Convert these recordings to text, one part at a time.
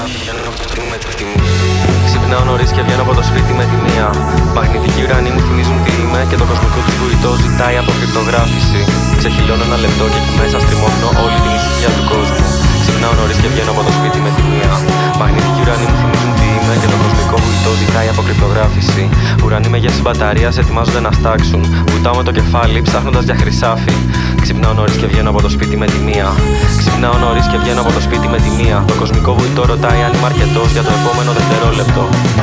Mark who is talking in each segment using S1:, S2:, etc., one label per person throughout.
S1: πηγαίνω με τη τιμή. Ξυπνάω νωρίς και βγαίνω από το σπίτι με τη μία. Μαγνητικοί ουρανοί μου θυμίζουν τι είμαι και το κοσμικό του βουητό ζητάει αποκρυπτογράφηση. Ξεχυλώνω ένα λεπτό και εκεί μέσα στριμώχνω όλη την ησυχία του κόσμου. Ξυπνάω νωρίς και βγαίνω από το σπίτι με τη μία. Μαγνητικοί ουρανοί μου θυμίζουν τι είμαι και το κοσμικό βουητό ζητάει αποκρυπτογράφηση. Ουρανοί με γεύση μπαταρίας ετοιμάζονται να στάξουν. Βουτάω με το κεφάλι ψάχνοντας για χρυσάφι. Ξυπνάω νωρίς και βγαίνω από το σπίτι με τη μία. Ξυπνάω νωρίς και βγαίνω από το σπίτι με τη μία. Το κοσμικό βουητό ρωτάει αν είμαι αρκετός για το επόμενο δευτερόλεπτο.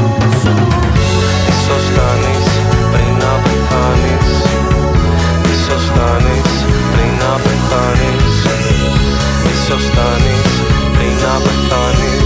S1: Ίσως φτάνεις πριν να πεθάνεις. Ίσως φτάνεις πριν να πεθάνεις. Ίσως φτάνεις πριν να πεθάνεις.